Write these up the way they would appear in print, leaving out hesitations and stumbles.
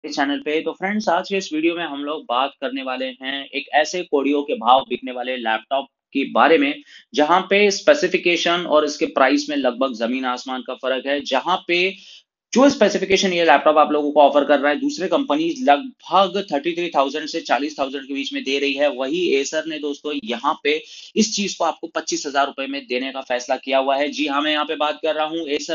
इस चैनल पे। तो फ्रेंड्स, आज के इस वीडियो में हम लोग बात करने वाले हैं एक ऐसे कोडियो के भाव बिकने वाले लैपटॉप के बारे में, जहां पे स्पेसिफिकेशन और इसके प्राइस में लगभग जमीन आसमान का फर्क है। जहां पे जो स्पेसिफिकेशन ये लैपटॉप आप लोगों को ऑफर कर रहा है, दूसरे कंपनी लगभग 33,000 से 40,000 के बीच में दे रही है, वही एसर ने दोस्तों यहाँ पे इस चीज को आपको 25,000 रुपए में देने का फैसला किया हुआ है। जी हाँ, मैं यहाँ पे बात कर रहा हूँ एसर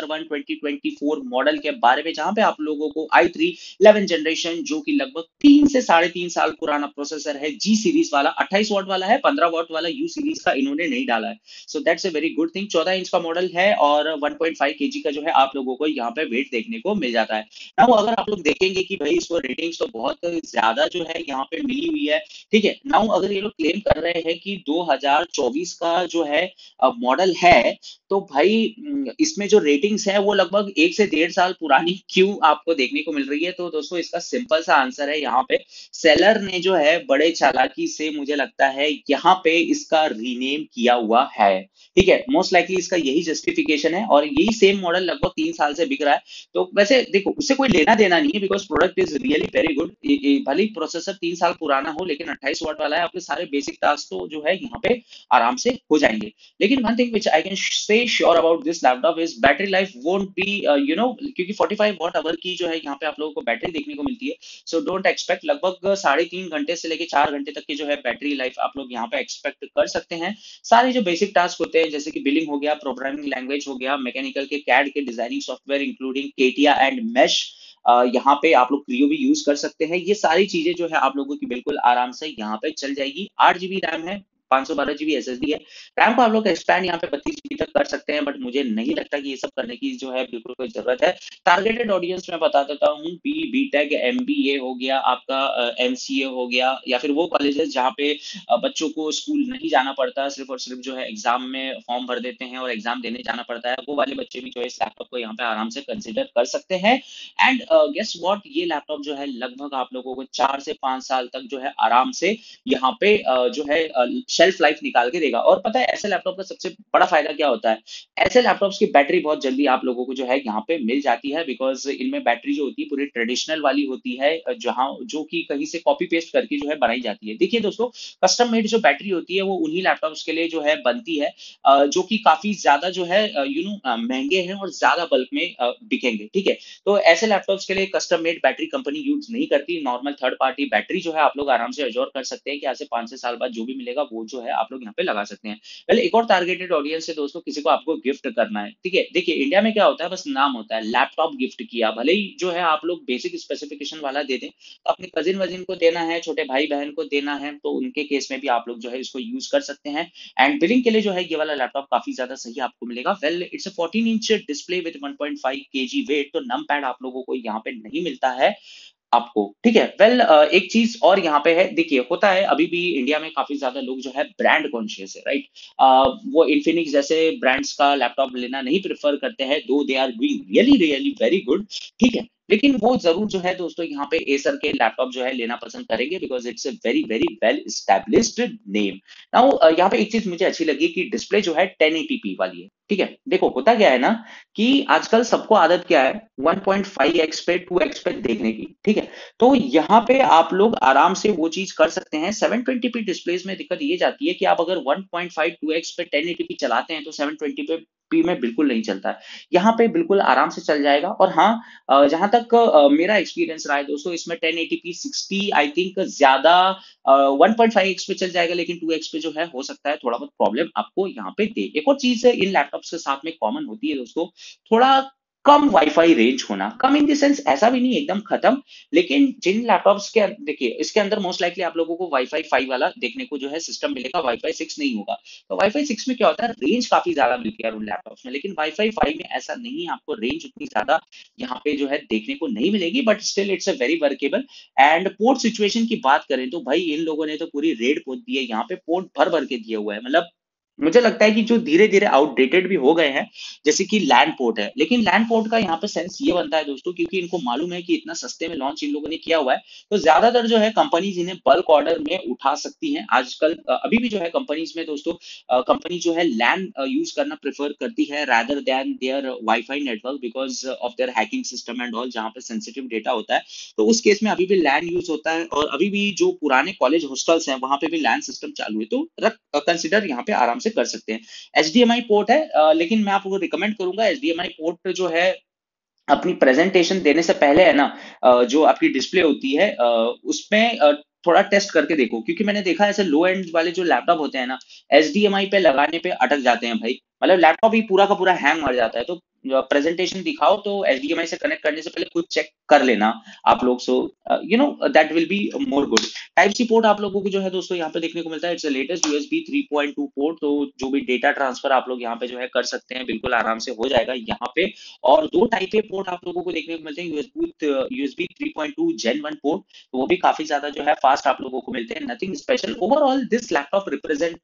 2024 मॉडल के बारे में, जहां पे आप लोगों को i3 11 जनरेशन, जो कि लगभग 3 से 3.5 साल पुराना प्रोसेसर है, जी सीरीज वाला 28 वॉट वाला है, 15 वॉट वाला यू सीरीज का इन्होंने नहीं डाला है। So that's a very good thing. 14 inch का मॉडल है और 1.5 kg का जो है आप लोगों को यहाँ पे वेट देखने को मिल जाता है। नाउ अगर आप लोग देखेंगे कि भाई इसको रेटिंग्स तो बहुत ज्यादा जो है यहाँ पे मिली हुई है, ठीक है। नाउ अगर ये लोग क्लेम कर रहे हैं कि 2024 का जो है मॉडल है, तो भाई इसमें जो रेटिंग्स है वो लगभग 1 से 1.5 साल पुरानी क्यों आपको देखने को मिल रही है? तो दोस्तों इसका सिंपल सा आंसर है यहाँ पे, सेलर ने जो है बड़े चालाकी से, मुझे लगता है, यहाँ पे इसका रीनेम किया हुआ है। ठीक है, मोस्ट लाइकली इसका यही जस्टिफिकेशन है और यही सेम मॉडल लगभग 3 साल से बिक रहा है। तो वैसे देखो, उससे कोई लेना देना नहीं है, because product is really very good. भले ही प्रोसेसर 3 साल पुराना हो, लेकिन 28 वॉट वाला है, आपके सारे बेसिक टास्क तो जो है यहाँ पे आराम से हो जाएंगे। लेकिन one thing which I can say sure about this laptop is battery life won't be क्योंकि 45 वॉट आवर की जो है यहाँ पे आप लोगों को बैटरी देखने को मिलती है। सो डोंट एक्सपेक्ट, लगभग 3.5 घंटे से लेके 4 घंटे तक की जो है बैटरी लाइफ आप लोग यहाँ पे एक्सपेक्ट कर सकते हैं। सारे जो बेसिक टास्क होते हैं, जैसे कि बिलिंग हो गया, प्रोग्रामिंग लैंग्वेज हो गया, मैकेनिकल के कैड के designing software including CATIA and mesh, यहाँ पे आप लोग क्रियो भी यूज कर सकते हैं। ये सारी चीजें जो है आप लोगों की बिल्कुल आराम से यहाँ पे चल जाएगी। 8 GB रैम है, 512 GB SSD है। रैम को आप लोग एक्सपैंड यहाँ पे 32 GB तक कर सकते हैं, बट मुझे नहीं लगता कि ये सब करने की जो है बिल्कुल कोई जरूरत है। टारगेटेड ऑडियंस में बता देता हूँ, बी टेक, MBA हो गया आपका, MCA हो गया, या फिर वो कॉलेजेस जहाँ पे बच्चों को स्कूल नहीं जाना पड़ता, सिर्फ और सिर्फ जो है एग्जाम में फॉर्म भर देते हैं और एग्जाम देने जाना पड़ता है, वो वाले बच्चे भी जो है इस लैपटॉप को यहाँ पे आराम से कंसिडर कर सकते हैं। एंड गेस व्हाट, ये लैपटॉप जो है लगभग आप लोगों को 4 से 5 साल तक जो है आराम से यहाँ पे जो है शेल्फ लाइफ निकाल के देगा। और पता है ऐसे लैपटॉप का सबसे बड़ा फायदा क्या होता है? ऐसे लैपटॉप्स की बैटरी बहुत जल्दी आप लोगों को जो है यहाँ पे मिल जाती है, बिकॉज इनमें बैटरी जो होती है पूरी ट्रेडिशनल वाली होती है, जहाँ जो कि कहीं से कॉपी पेस्ट करके जो है बनाई जाती है। देखिए दोस्तों, कस्टम मेड जो बैटरी होती है वो उन्हीं लैपटॉप्स के लिए जो है बनती है, जो कि काफी ज्यादा जो है महंगे हैं और ज्यादा बल्क में बिकेंगे। ठीक है, तो ऐसे लैपटॉप्स के लिए custom made battery company use नहीं करती। नॉर्मल थर्ड पार्टी बैटरी जो है आप लोग आराम से एजोर कर सकते हैं कि आज से 5 से 6 साल बाद जो भी मिलेगा वो जो है आप लोग यहाँ पे लगा सकते हैं। पहले एक और टारगेटेड ऑडियंस है दोस्तों, किसी को आपको गिफ्ट करना है। ठीक है, देखिए इंडिया में क्या होता है, बस नाम होता है लैपटॉप गिफ्ट किया, भले ही जो है आप लोग बेसिक स्पेसिफिकेशन वाला दे दें, तो अपने कजिन वजिन को देना है, छोटे भाई बहन को देना है, तो उनके केस में भी आप लोग जो है इसको यूज कर सकते हैं। एंड बिलिंग के लिए जो है ये वाला लैपटॉप काफी ज्यादा सही आपको मिलेगा। Well, it's a 14 inch display with 1.5 kg weight, तो नम पैड आप लोगों को यहाँ पे नहीं मिलता है आपको। ठीक है, वेल, एक चीज और यहाँ पे है, देखिए होता है अभी भी इंडिया में काफी ज्यादा लोग जो है ब्रांड कॉन्शियस है, राइट। वो इन्फिनिक्स जैसे ब्रांड्स का लैपटॉप लेना नहीं प्रेफर करते हैं, though they are doing really really very good. ठीक है, लेकिन वो जरूर जो है दोस्तों यहाँ पे एसर के लैपटॉप जो है लेना पसंद करेंगे, because it's a very very well established name. Now यहाँ पे एक चीज मुझे अच्छी लगी कि डिस्प्ले जो है 1080p वाली है। ठीक है, देखो होता क्या है ना, कि आजकल सबको आदत क्या है, 1.5x पे 2x पे देखने की। ठीक है, तो यहाँ पे आप लोग आराम से वो चीज कर सकते हैं। 720p डिस्प्लेस में दिक्कत ये जाती है कि आप अगर 1.52x पे 1080p चलाते हैं तो 720p में बिल्कुल नहीं चलता है। यहाँ पे बिल्कुल आराम से चल जाएगा। और हाँ, जहां तक मेरा एक्सपीरियंस रहा है दोस्तों, इसमें 1080p 60 आई थिंक ज्यादा 1.5x पे चल जाएगा, लेकिन 2x पे जो है हो सकता है थोड़ा बहुत प्रॉब्लम आपको यहाँ पे दे। एक और चीज इन लैपटॉप्स के साथ में कॉमन होती है दोस्तों, थोड़ा कम वाईफाई रेंज होना। कम इन द सेंस ऐसा भी नहीं एकदम खत्म, लेकिन जिन लैपटॉप्स के देखिए इसके अंदर मोस्ट लाइकली आप लोगों को वाईफाई 5 वाला देखने को जो है सिस्टम मिलेगा, वाईफाई 6 नहीं होगा। तो वाईफाई 6 में क्या होता है, रेंज काफी ज्यादा मिलती है उन लैपटॉप्स में, लेकिन वाईफाई 5 में ऐसा नहीं है, आपको रेंज उतनी ज्यादा यहाँ पे जो है देखने को नहीं मिलेगी, but still it's a very workable. And port situation की बात करें तो भाई इन लोगों ने तो पूरी रेड पोत दी है, यहाँ पे पोर्ट भर भर के दिए हुआ है। मतलब मुझे लगता है कि जो धीरे-धीरे आउटडेटेड भी हो गए हैं, जैसे कि लैंड पोर्ट है। लेकिन लैंड पोर्ट का यहाँ पे सेंस ये बनता है दोस्तों, क्योंकि इनको मालूम है कि इतना सस्ते में लॉन्च इन लोगों ने किया हुआ है, तो ज़्यादातर जो है कंपनीज़ इन्हें बल्क ऑर्डर में उठा सकती हैं। आजकल अभी भी जो है कंपनीज़ में दोस्तों, कंपनी जो है लैन यूज़ करना प्रेफ़र करती है rather than their wifi network, because of their hacking system and all, जहाँ पे सेंसिटिव डेटा होता है। तो उस केस में अभी भी लैन यूज़ होता है, और अभी भी जो पुराने कॉलेज हॉस्टल्स हैं, वहाँ पे भी लैन सिस्टम चालू है। तो कंसिडर यहाँ पे आराम से कर सकते हैं। एचडीएमआई पोर्ट है, लेकिन मैं आपको रिकमेंड करूंगा एचडीएमआई पोर्ट जो है अपनी प्रेजेंटेशन देने से पहले है ना, जो आपकी डिस्प्ले होती है उसमें थोड़ा टेस्ट करके देखो, क्योंकि मैंने देखा ऐसे लो एंड वाले जो लैपटॉप होते हैं ना, एचडीएमआई पे लगाने पे अटक जाते हैं भाई। मतलब लैपटॉप ही पूरा का पूरा हैंग मार जाता है। तो प्रेजेंटेशन दिखाओ तो एचडीएमआई से कनेक्ट करने से पहले खुद चेक कर लेना आप लोग। So you know that will be more good. Type C port आप लोगों को जो है दोस्तों यहाँ पे देखने को मिलता है, इट्स लेटेस्ट यूएसबी 3.2 पोर्ट। तो जो भी डेटा ट्रांसफर आप लोग यहाँ पे जो है कर सकते हैं, बिल्कुल आराम से हो जाएगा यहाँ पे। और दो टाइप के पोर्ट आप लोगों को देखने को मिलते हैं, यूएसबी 3.2 जेन 1 पोर्ट। तो वो भी काफी ज्यादा जो है फास्ट आप लोगों को मिलते हैं। Nothing special overall, this laptop represent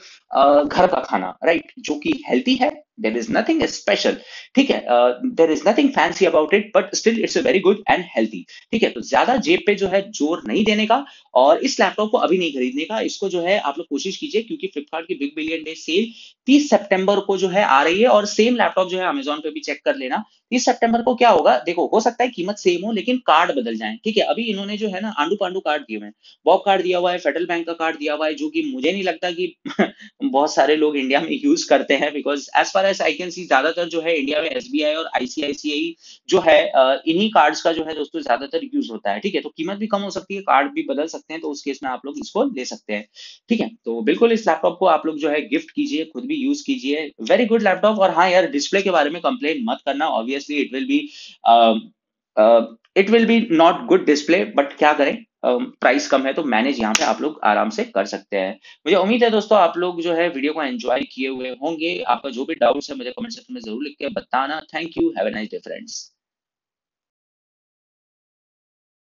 घर का खाना, राइट, जो कि हेल्थी है। देर इज नथिंग स्पेशल, ठीक है, there is nothing fancy about it, but still it's very good and healthy. ठीक है, तो ज्यादा जेब पे जो है जोर नहीं देने का, और इस लैपटॉप को अभी नहीं खरीदने का। इसको जो है आप लोग कोशिश कीजिए, क्योंकि फ्लिपकार्ट की बिग बिलियन डे सेल 30 सितंबर को जो है आ रही है। और सेम लैपटॉप जो है अमेजोन पे भी चेक कर लेना। 30 सितंबर को क्या होगा देखो, हो सकता है कीमत सेम हो लेकिन कार्ड बदल जाए। ठीक है, अभी इन्होंने जो है ना आंडू पांडू कार्ड दिए हुए हैं। बॉब कार्ड दिया हुआ है, फेडरल बैंक का कार्ड दिया हुआ है, जो कि मुझे नहीं लगता कि बहुत सारे लोग इंडिया में यूज करते हैं, because as far as I can see ज्यादातर जो है इंडिया में एसबीआई और आईसीआईसीआई जो है इन्हीं कार्ड्स का जो है दोस्तों ज्यादातर यूज होता है। ठीक है, तो कीमत भी कम हो सकती है, कार्ड भी बदल सकते हैं, तो उस केस में आप लोग इसको ले सकते हैं। ठीक है, तो बिल्कुल इस लैपटॉप को आप लोग जो है गिफ्ट कीजिए, खुद भी यूज कीजिए। Very good laptop. और हाँ यार, डिस्प्ले के बारे में कंप्लेन मत करना। Obviously it will be not good display, but क्या करें, प्राइस कम है तो मैनेज यहाँ पे आप लोग आराम से कर सकते हैं। मुझे उम्मीद है दोस्तों आप लोग जो है वीडियो को एंजॉय किए हुए होंगे। आपका जो भी डाउट्स है मुझे कमेंट सेक्शन में जरूर लिख के बताना। Thank you, have a nice day friends.